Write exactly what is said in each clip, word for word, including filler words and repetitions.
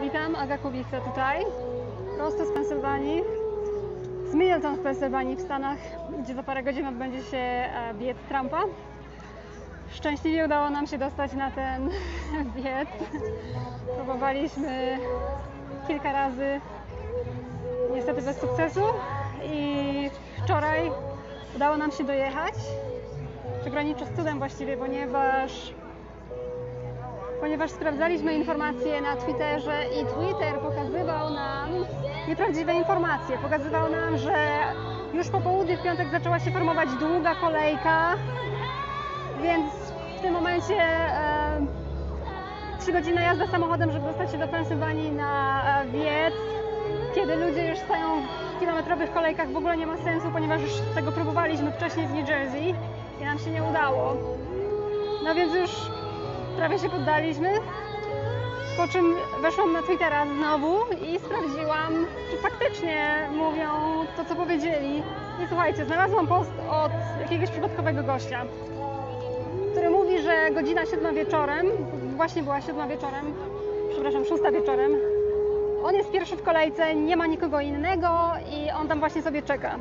Witam, Aga Kubica tutaj, prosto z Pensylwanii, z Middleton w Pensylwanii w Stanach, gdzie za parę godzin odbędzie się biec Trumpa. Szczęśliwie udało nam się dostać na ten biec. Próbowaliśmy kilka razy, niestety bez sukcesu, i wczoraj udało nam się dojechać. To graniczy z cudem właściwie, ponieważ ponieważ sprawdzaliśmy informacje na Twitterze i Twitter pokazywał nam nieprawdziwe informacje. Pokazywał nam, że już po południu w piątek zaczęła się formować długa kolejka, więc w tym momencie e, trzy godziny jazda samochodem, żeby dostać się do Pensylwanii na e, biec, kiedy ludzie już stoją w kilometrowych kolejkach, w ogóle nie ma sensu, ponieważ już tego próbowaliśmy wcześniej z New Jersey i nam się nie udało. No więc już prawie się poddaliśmy, po czym weszłam na Twittera znowu i sprawdziłam, czy faktycznie mówią to, co powiedzieli. I słuchajcie, znalazłam post od jakiegoś przypadkowego gościa, który mówi, że godzina siódma wieczorem, właśnie była siódma wieczorem, przepraszam, szósta wieczorem, on jest pierwszy w kolejce, nie ma nikogo innego i on tam właśnie sobie czeka.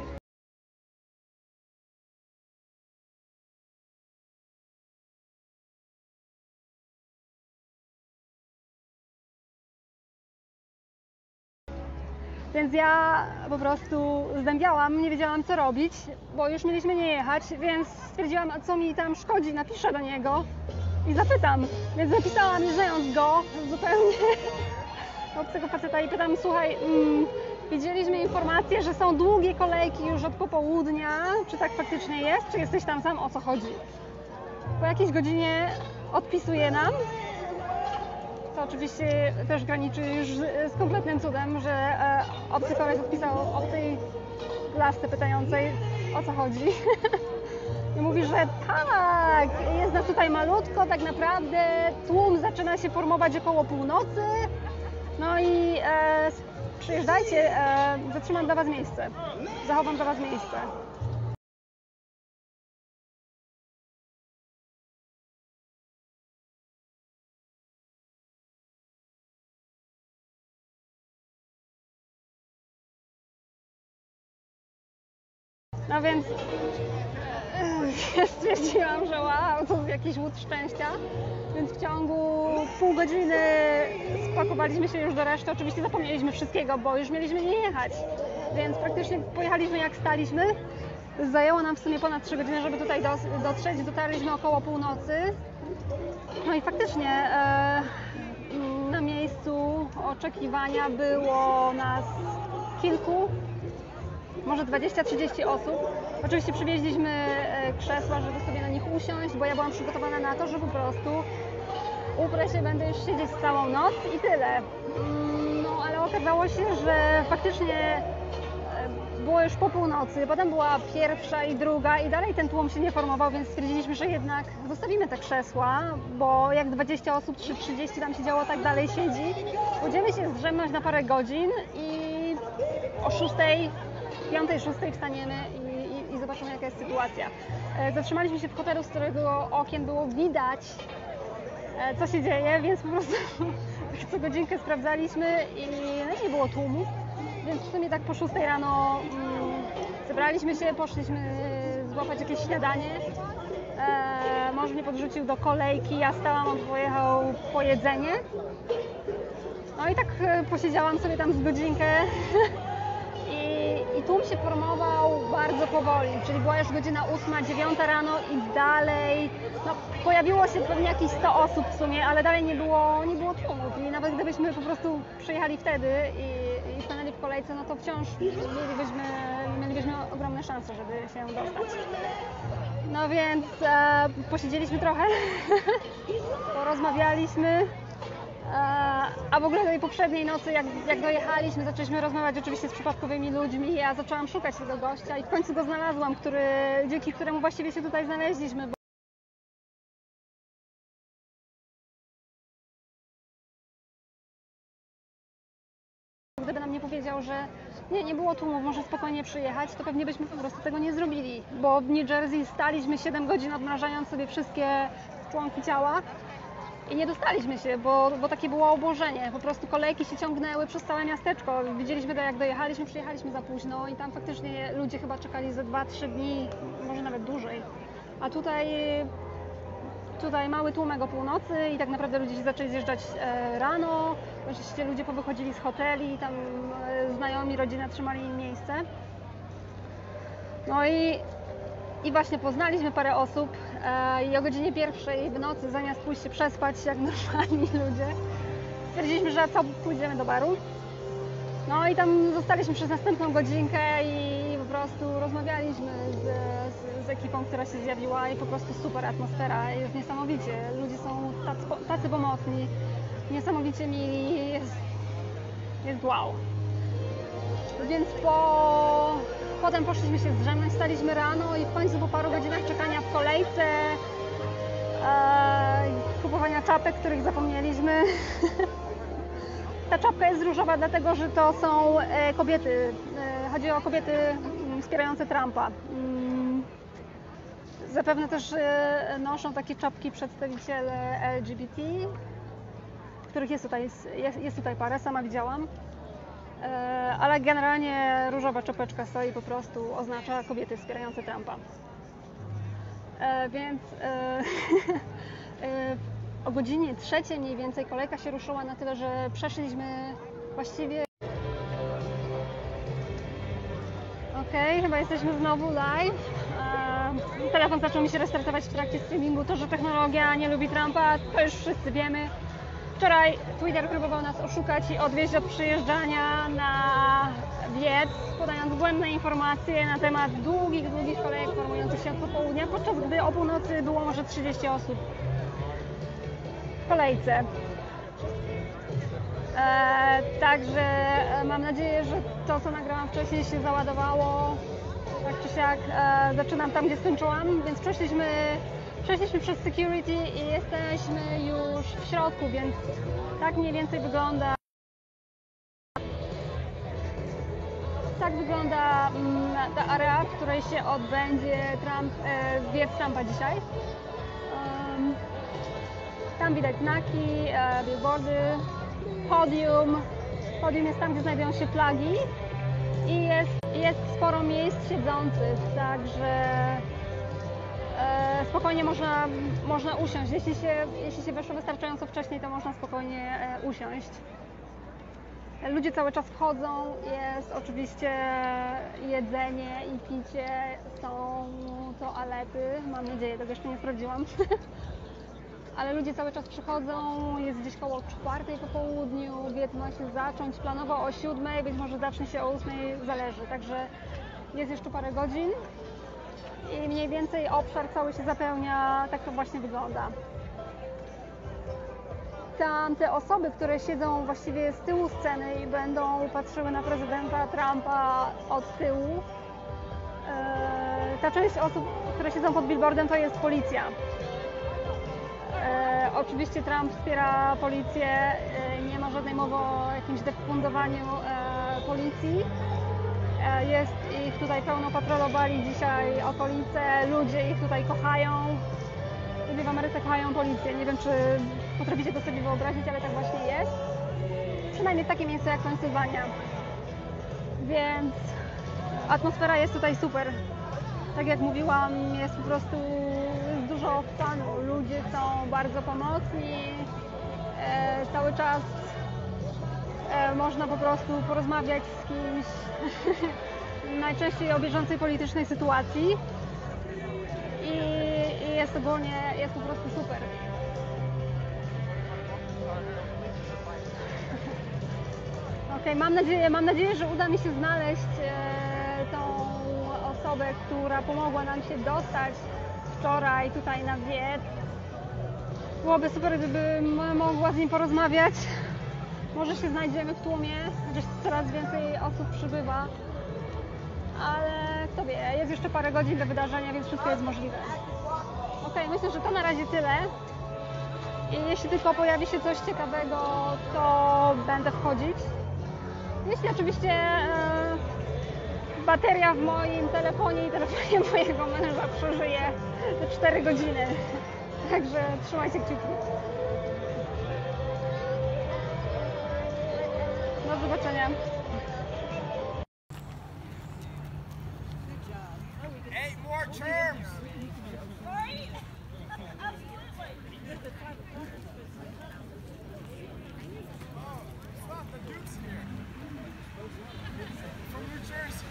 Więc ja po prostu zdębiałam, nie wiedziałam co robić, bo już mieliśmy nie jechać, więc stwierdziłam, a co mi tam szkodzi, napiszę do niego i zapytam. Więc napisałam, nie znając go zupełnie, obcego faceta, i pytam, słuchaj, mm, widzieliśmy informację, że są długie kolejki już od popołudnia, czy tak faktycznie jest, czy jesteś tam sam, o co chodzi? Po jakiejś godzinie odpisuje nam. To oczywiście też graniczy już z, z kompletnym cudem, że e, obcy koleś odpisał obcej lasce pytającej, o co chodzi. I mówi, że tak, jest nas tutaj malutko, tak naprawdę tłum zaczyna się formować około północy. No i e, przyjeżdżajcie, e, zatrzymam dla was miejsce, zachowam dla was miejsce. No więc stwierdziłam, że wow, to jakiś łód szczęścia, więc w ciągu pół godziny spakowaliśmy się już do reszty. Oczywiście zapomnieliśmy wszystkiego, bo już mieliśmy nie jechać, więc praktycznie pojechaliśmy jak staliśmy. Zajęło nam w sumie ponad trzy godziny, żeby tutaj dotrzeć. Dotarliśmy około północy. No i faktycznie e, na miejscu oczekiwania było nas kilku, może dwadzieścia trzydzieści osób. Oczywiście przywieźliśmy krzesła, żeby sobie na nich usiąść, bo ja byłam przygotowana na to, że po prostu uprę się, będę już siedzieć całą noc i tyle. No ale okazało się, że faktycznie było już po północy, potem była pierwsza i druga i dalej ten tłum się nie formował, więc stwierdziliśmy, że jednak zostawimy te krzesła, bo jak dwadzieścia osób czy trzydzieści tam siedziało, tak dalej siedzi. Pójdziemy się zdrzemnąć na parę godzin i o szóstej, piątej, szóstej wstaniemy i, i, i zobaczymy, jaka jest sytuacja. Zatrzymaliśmy się w hotelu, z którego okien było widać, co się dzieje, więc po prostu co godzinkę sprawdzaliśmy i no, nie było tłumu. Więc w sumie tak po szóstej rano mm, zebraliśmy się, poszliśmy złapać jakieś śniadanie. E, mąż mnie podrzucił do kolejki, ja stałam, on pojechał po jedzenie. No i tak posiedziałam sobie tam z godzinkę. I, I tłum się formował bardzo powoli, czyli była już godzina ósma, dziewiąta rano i dalej, no pojawiło się pewnie jakieś sto osób w sumie, ale dalej nie było, nie było tłumów i nawet gdybyśmy po prostu przyjechali wtedy i, i stanęli w kolejce, no to wciąż mielibyśmy, mielibyśmy ogromne szanse, żeby się dostać. No więc e, posiedzieliśmy trochę, porozmawialiśmy. A w ogóle tej poprzedniej nocy, jak, jak dojechaliśmy, zaczęliśmy rozmawiać oczywiście z przypadkowymi ludźmi. Ja zaczęłam szukać tego gościa i w końcu go znalazłam, który, dzięki któremu właściwie się tutaj znaleźliśmy. Gdyby nam nie powiedział, że nie, nie było tłumów, może spokojnie przyjechać, to pewnie byśmy po prostu tego nie zrobili. Bo w New Jersey staliśmy siedem godzin, odmrażając sobie wszystkie członki ciała. I nie dostaliśmy się, bo, bo takie było obłożenie. Po prostu kolejki się ciągnęły przez całe miasteczko. Widzieliśmy to, jak dojechaliśmy, przyjechaliśmy za późno i tam faktycznie ludzie chyba czekali ze dwa trzy dni, może nawet dłużej. A tutaj, tutaj mały tłumek o północy i tak naprawdę ludzie się zaczęli zjeżdżać e, rano. Oczywiście ludzie powychodzili z hoteli, tam e, znajomi, rodzina trzymali im miejsce. No i, i właśnie poznaliśmy parę osób e, i o godzinie pierwszej w nocy, zamiast pójść się przespać jak normalni ludzie, stwierdziliśmy, że co, pójdziemy do baru. No i tam zostaliśmy przez następną godzinkę i po prostu rozmawialiśmy z, z, z ekipą, która się zjawiła i po prostu super atmosfera, jest niesamowicie. Ludzie są tacy, tacy pomocni, niesamowicie mili, jest, jest wow. Więc po... potem poszliśmy się zdrzemnąć, staliśmy rano i w końcu po paru godzinach czekania w kolejce, e, kupowania czapek, których zapomnieliśmy. Ta czapka jest różowa, dlatego że to są e, kobiety, e, chodzi o kobiety m, wspierające Trumpa. Mm. Zapewne też e, noszą takie czapki przedstawiciele L G B T, których jest tutaj, jest, jest tutaj parę, sama widziałam. E, ale generalnie różowa czapeczka stoi, po prostu oznacza kobiety wspierające Trumpa. E, więc e, e, o godzinie trzeciej mniej więcej kolejka się ruszyła na tyle, że przeszliśmy właściwie... Okej, okay, chyba jesteśmy znowu live. E, telefon zaczął mi się restartować w trakcie streamingu. To, że technologia nie lubi Trumpa, to już wszyscy wiemy. Wczoraj Twitter próbował nas oszukać i odwieźć od przyjeżdżania na wiec, podając błędne informacje na temat długich, długich kolejek formujących się od popołudnia, podczas gdy o północy było może trzydzieści osób w kolejce. E, także mam nadzieję, że to, co nagrałam wcześniej, się załadowało. Tak czy siak e, zaczynam tam, gdzie skończyłam, więc przeszliśmy Przeszliśmy przez security i jesteśmy już w środku, więc tak mniej więcej wygląda tak wygląda mm, ta area, w której się odbędzie Trump, e, wiec Trumpa dzisiaj. Um, tam widać znaki, e, billboardy, podium. Podium jest tam, gdzie znajdują się flagi i jest, jest sporo miejsc siedzących, także spokojnie można, można usiąść. Jeśli się, jeśli się weszło wystarczająco wcześniej, to można spokojnie usiąść. Ludzie cały czas wchodzą, jest oczywiście jedzenie i picie, są toalety, mam nadzieję, tego jeszcze nie sprawdziłam. Ale ludzie cały czas przychodzą, jest gdzieś koło czwartej po południu, wiec ma się zacząć, planowo o siódmej, być może zacznie się o ósmej, zależy, także jest jeszcze parę godzin. I mniej więcej obszar cały się zapełnia, tak to właśnie wygląda. Tam te osoby, które siedzą właściwie z tyłu sceny i będą patrzyły na prezydenta Trumpa od tyłu, ta część osób, które siedzą pod billboardem, to jest policja. Oczywiście Trump wspiera policję, nie ma żadnej mowy o jakimś defundowaniu policji. Jest ich tutaj pełno, patrolowali dzisiaj okolice, ludzie ich tutaj kochają. Ludzie w Ameryce kochają policję. Nie wiem, czy potraficie to sobie wyobrazić, ale tak właśnie jest. Przynajmniej w takim miejscu jak Pensylwania. Więc atmosfera jest tutaj super. Tak jak mówiłam, jest po prostu jest dużo fanu. Ludzie są bardzo pomocni. E, cały czas e, można po prostu porozmawiać z kimś. Najczęściej o bieżącej politycznej sytuacji i, i jest ogólnie, jest po prostu super. Ok, mam nadzieję, mam nadzieję, że uda mi się znaleźć e, tą osobę, która pomogła nam się dostać wczoraj tutaj na wiec. Byłoby super, gdybym mogła z nim porozmawiać. Może się znajdziemy w tłumie, chociaż coraz więcej osób przybywa. Ale kto wie, jest jeszcze parę godzin do wydarzenia, więc wszystko jest możliwe. Ok, myślę, że to na razie tyle. I jeśli tylko pojawi się coś ciekawego, to będę wchodzić. Jeśli oczywiście e, bateria w moim telefonie i telefonie mojego męża przeżyje te cztery godziny. Także trzymajcie kciuki. zobaczenia. Eight more terms. Stop, the Duke's here. From New Jersey.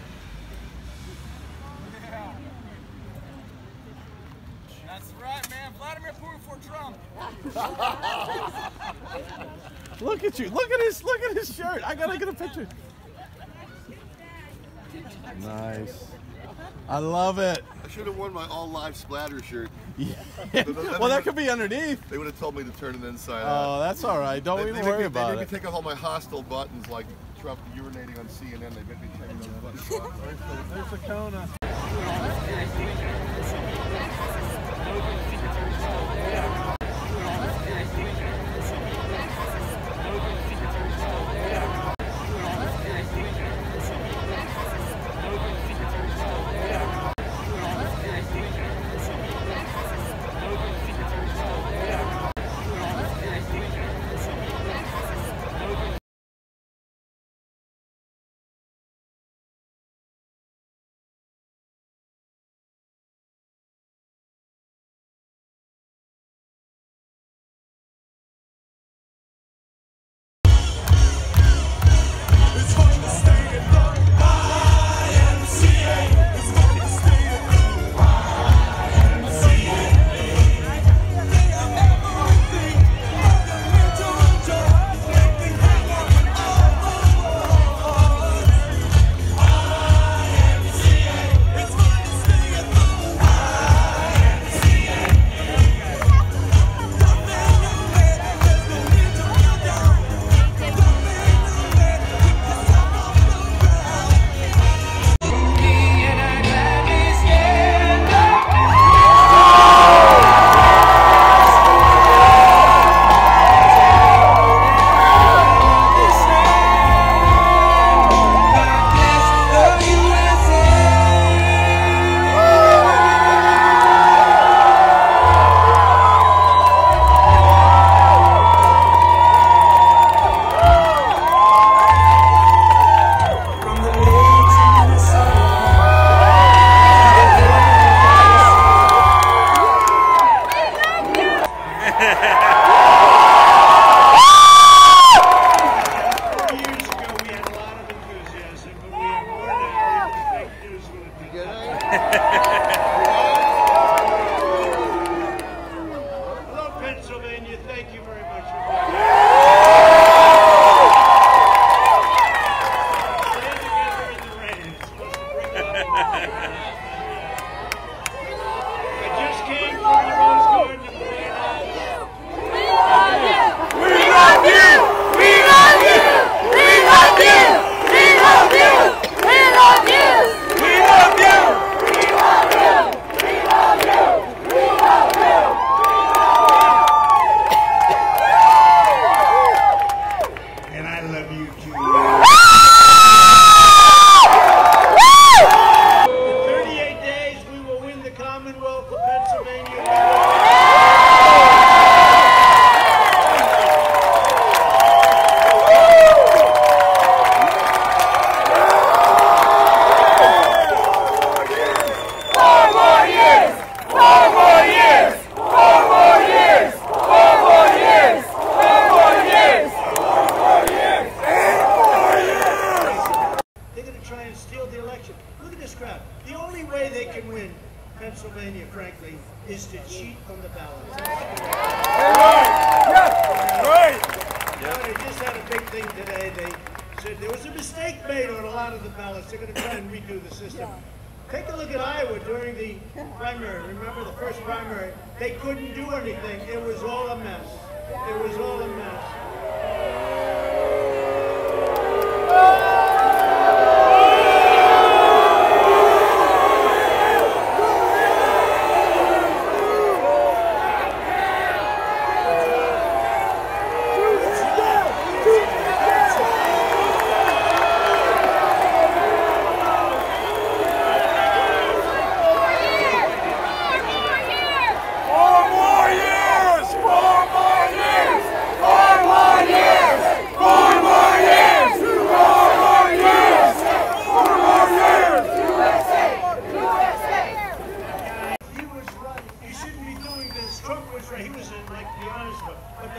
Yeah. That's right, man. Vladimir Putin for Trump. Look at you. Look at his look at his shirt. I gotta get a picture. Nice. I love it. I should have worn my all live splatter shirt. Yeah. Well, that could be underneath. They would have told me to turn it inside Oh, out. that's all right. Don't They, even they worry make me, about they make it. me take off all my hostile buttons, like Trump urinating on C N N. They make me take those buttons off. There's the Kona. Pennsylvania, frankly, is to cheat on the ballot. Right. They just had a big thing today. They said there was a mistake made on a lot of the ballots. They're going to try and redo the system. Take a look at Iowa during the primary. Remember the first primary? They couldn't do anything. It was all a mess. It was all a mess. Four more years! Four more years!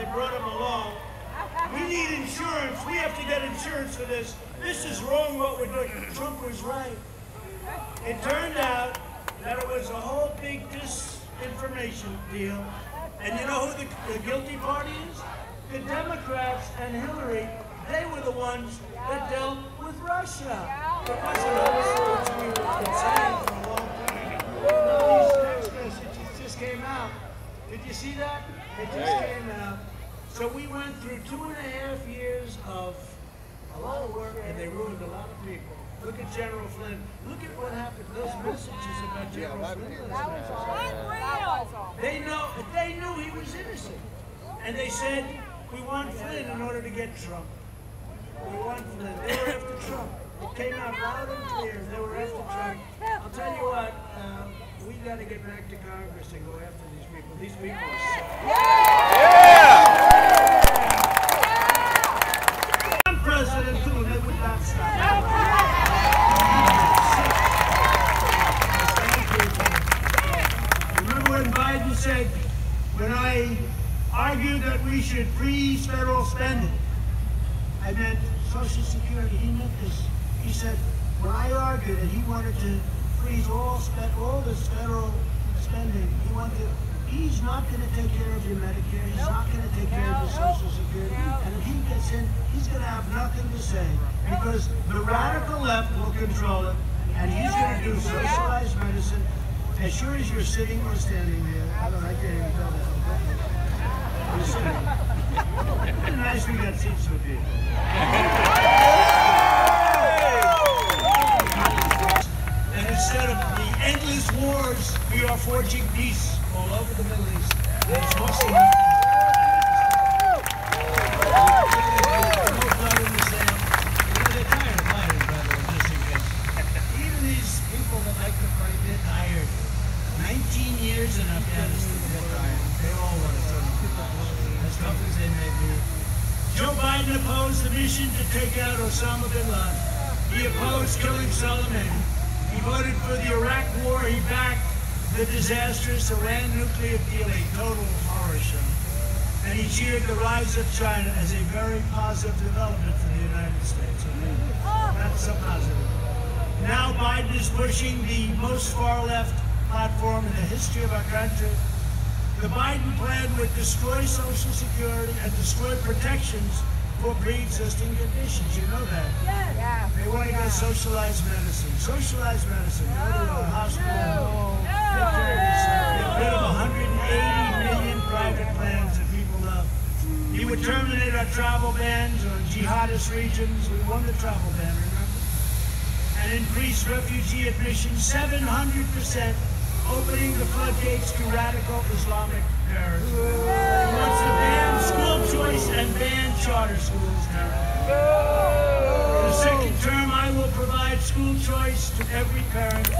brought him along. We need insurance. We have to get insurance for this. This is wrong what we're doing. Trump was right. It turned out that it was a whole big disinformation deal. And you know who the, the guilty party is? The Democrats and Hillary. They were the ones that dealt with Russia. It wasn't us, which we were saying for a long time. These text messages just came out. Did you see that? They just came out. So we went through two and a half years of a lot of work, and they ruined a lot of people. Look at General Flynn. Look at what happened. Those messages about General Flynn. That was all. They know. They knew he was innocent, and they said, "We want Flynn in order to get Trump. We want Flynn." They were after Trump. It came out loud and clear. They were after Trump. I'll tell you what. Uh, we got to get back to Congress and go after these people. These people are sick. I'm president too, and they would not stop. Remember when Biden said, when I argued that we should freeze federal spending, I meant Social Security. He meant this. He said, when I argued that he wanted to freeze all spend all this federal spending, he wanted to, he's not going to take care of your Medicare. He's nope. not going to take care nope. of your Social Security. Nope. And if he gets in, he's going to have nothing to say because the radical left will control it, and he's going to do socialized medicine. As sure as you're sitting or standing there, I don't know, I can't even tell that. You're sitting. It's nice we got seats for people. And instead of the endless wars, we are forging peace all over the Middle East. And it's mostly no blood in the sand. You know, they're tired of fighting, by the way, just in case. Even these people that like to fight, they're tired. nineteen years in Afghanistan, they're tired. They all want to turn as tough as they may be. Joe Biden opposed the mission to take out Osama bin Laden. He opposed killing Soleimani. He voted for the Iraq War. He backed the disastrous Iran nuclear deal, a total horror show. And he cheered the rise of China as a very positive development for the United States. That's so positive. Now Biden is pushing the most far-left platform in the history of our country. The Biden plan would destroy Social Security and destroy protections for pre-existing conditions. You know that. Yes. Yeah. They want to get socialized medicine. Socialized medicine. Go to a hospital. No. Get rid of one hundred eighty million private plans that people love. He would terminate our travel bans on jihadist regions. We won the travel ban, remember? And increase refugee admissions seven hundred percent. Opening the floodgates to radical Islamic terrorism. He wants to ban school choice and ban charter schools now. In the second term, I will provide school choice to every parent. They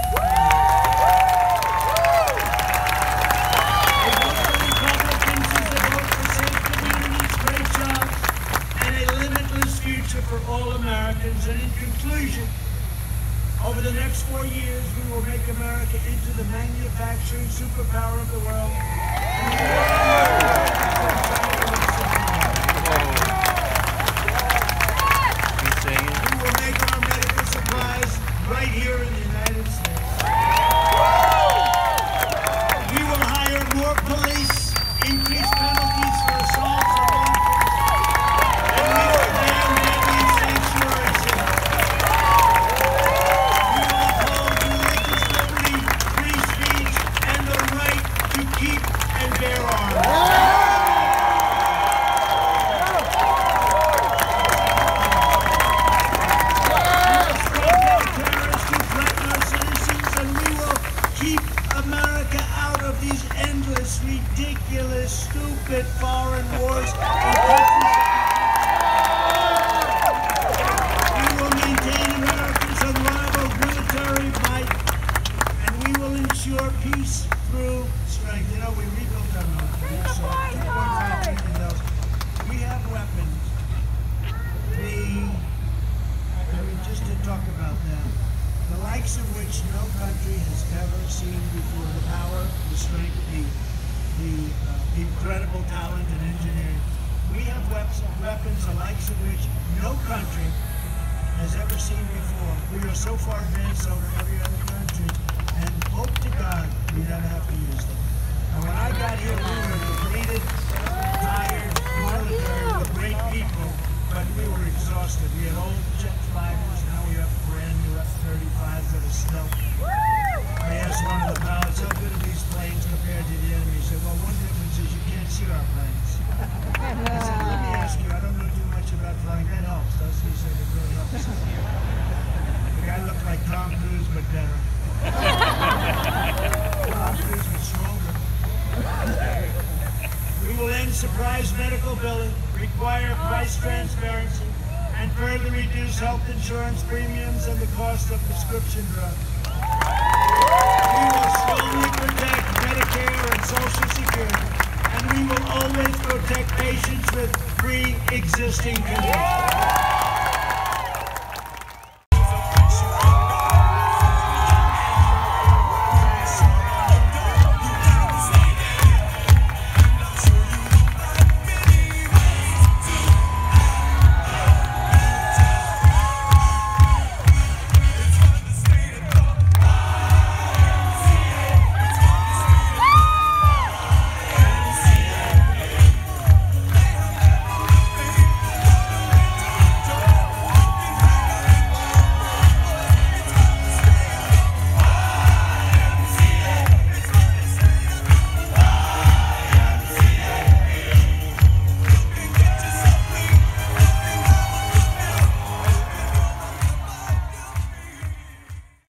vote for Republicans as they vote for safe communities, great jobs, and a limitless future for all Americans. And in conclusion, over the next four years, we will make America into the manufacturing superpower of the world. We will make our medical supplies right here in the United States. We will hire more police, increase penalties for assaults on law enforcement, and we will ban deadly sanctuary cities. Keep and bear arms. Terrorists who threaten our citizens, and we will keep America out of these endless, ridiculous, stupid foreign wars. We will maintain America's unrivaled military might, and we will ensure peace through strength. You know, we rebuilt our military, so two point five billion dollars. We have weapons. The, I mean, just to talk about that, the likes of which no country has ever seen before. The power, the strength, the, the uh, incredible talent and engineering. weapons the likes of which no country has ever seen before. We are so far advanced over every other country, and hope to God we never have to use them. And when I got here, we were depleted, tired, military, with great people, but we were exhausted. We had old jet fighters, now we have brand new F thirty-fives that are stealth. I asked one of the pilots, how good are these planes compared to the enemy? He said, well, one difference is you can't see our planes. I said, let me ask you, I don't know too much about flying. That helps, doesn't he? He said, it really helps. The guy looked like Tom Cruise, but better. Tom Cruise was stronger. We will end surprise medical billing, require price transparency, and further reduce health insurance premiums and the cost of prescription drugs. We will strongly protect Medicare and Social Security, and we will always protect patients with pre-existing conditions.